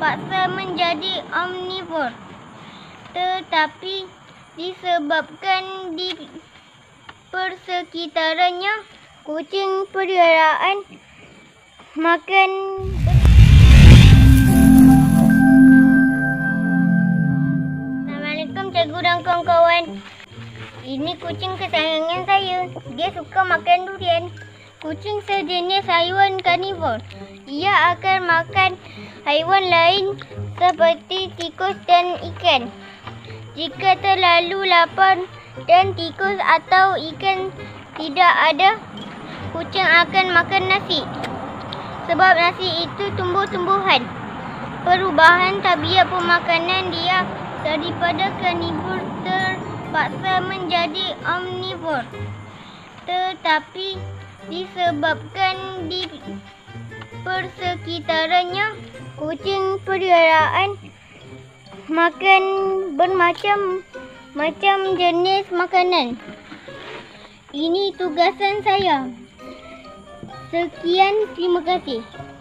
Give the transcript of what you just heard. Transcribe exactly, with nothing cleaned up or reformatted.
terpaksa menjadi omnivor. Tetapi disebabkan di persekitarannya kucing peliharaan makan. Assalamualaikum cikgu dan kawan-kawan. Ini kucing kesayangan saya. Dia suka makan durian. Kucing sejenis haiwan karnivor. Ia akan makan haiwan lain seperti tikus dan ikan. Jika terlalu lapar dan tikus atau ikan tidak ada, kucing akan makan nasi. Sebab nasi itu tumbuh-tumbuhan. Perubahan tabiat pemakanan dia daripada karnivor terpaksa menjadi omnivor. Tetapi disebabkan di persekitarannya kucing peliharaan makan bermacam macam jenis makanan. Ini tugasan saya. Sekian, terima kasih.